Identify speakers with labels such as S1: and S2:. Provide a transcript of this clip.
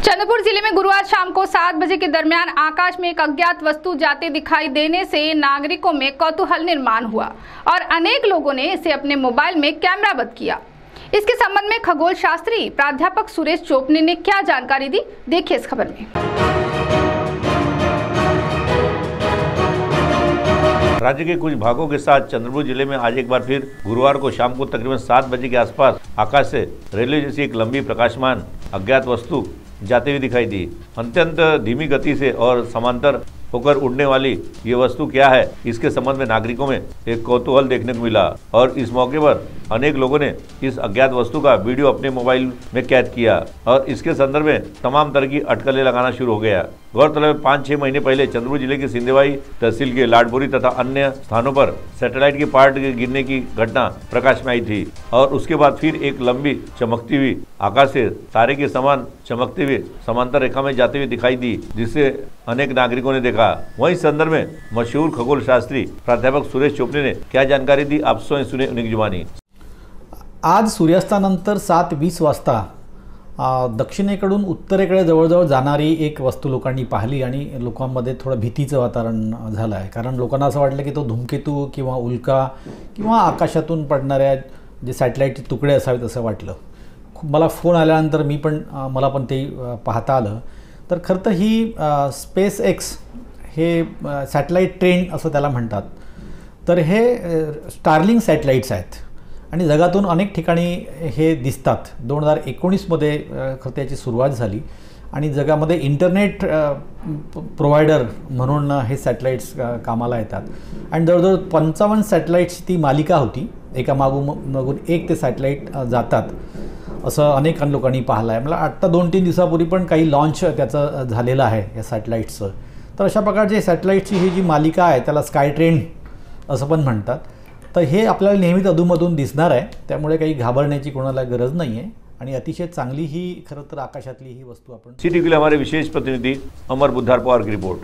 S1: चंद्रपुर जिले में गुरुवार शाम को 7 बजे के दरमियान आकाश में एक अज्ञात वस्तु जाते दिखाई देने से नागरिकों में कौतूहल निर्माण हुआ और अनेक लोगों ने इसे अपने मोबाइल में कैमराबंद किया। इसके संबंध में खगोल शास्त्री प्राध्यापक सुरेश चोपने ने क्या जानकारी दी, देखिए इस खबर में।
S2: राज्य के कुछ भागों के साथ चंद्रपुर जिले में आज एक बार फिर गुरुवार को शाम को तकरीबन 7 बजे के आसपास आकाश से रेलवे जैसी एक लंबी प्रकाशमान अज्ञात वस्तु जाते हुए दिखाई दी। अत्यंत धीमी गति से और समांतर होकर उड़ने वाली ये वस्तु क्या है, इसके संबंध में नागरिकों में एक कौतूहल देखने को मिला और इस मौके पर अनेक लोगों ने इस अज्ञात वस्तु का वीडियो अपने मोबाइल में कैद किया और इसके संदर्भ में तमाम तरह की अटकलें लगाना शुरू हो गया। गौरतलब है 5-6 महीने पहले चंद्रपुर जिले के सिंधेवाई तहसील के लाडबोरी तथा अन्य स्थानों पर सैटेलाइट के पार्ट गिरने की घटना प्रकाश में आई थी और उसके बाद फिर एक लंबी चमकती हुई आकाश से तारे के समान चमकते हुए समांतर रेखा में जाते हुए दिखाई दी, जिससे अनेक नागरिकों ने देखा। वहीं संदर्भ में मशहूर खगोल शास्त्री प्राध्यापक सुरेश चोपने ने क्या जानकारी दी, आप स्वयं सुने उन्हीं की जुबानी।
S3: आज सूर्यास्तानंतर 7:20 वाजता दक्षिणेकडून उत्तरेकडे जवळजवळ जाणारी एक वस्तू लोकांनी पाहिली आणि लोकांमध्ये थोडं भीतीचं वातावरण झालं आहे। कारण लोकांना असं वाटलं की तो धूमकेतू किंवा उल्का किंवा आकाशातून पडणाऱ्या जे सॅटेलाइटचे तुकडे असावेत असं वाटलं। मला फोन आल्यानंतर मला पण ते पाहता आलं। तर खरं तर ही स्पेस एक्स हे सॅटेलाइट ट्रेन असं त्याला म्हणतात। तर हे स्टारलिंक सॅटेलाइट्स आहेत आणि जगातून अनेक ठिकाणी हे दिसतात। 2019 मध्ये खरं त्याची सुरुवात झाली आणि जगामध्ये इंटरनेट प्रोव्हायडर म्हणून हे सॅटेलाइट्स कामाला येतात आणि जवळजवळ 55 सॅटेलाइट्सची ती मालिका होती, एका मागून एक ते सॅटेलाइट जातात असं अनेक लोकांनी पाहिलं आहे। मला आत्ता 2-3 दिवसापूर्वी पण काही लॉन्च त्याचं झालेलं आहे या सॅटेलाइट्सचं। तर अशा प्रकारचे सॅटेलाइटची ही जी मालिका आहे त्याला स्काय ट्रेन असं पण म्हणतात। तर हे आपल्याला नेहमीच अधूनमधून दिसणार आहे, त्यामुळे काही घाबरण्याची कोणाला गरज नाही आहे आणि अतिशय चांगली ही खरं तर आकाशातली ही वस्तू आपण
S2: सिटी के लिए हमारे विशेष प्रतिनिधि अमर बुद्धार पवार की रिपोर्ट।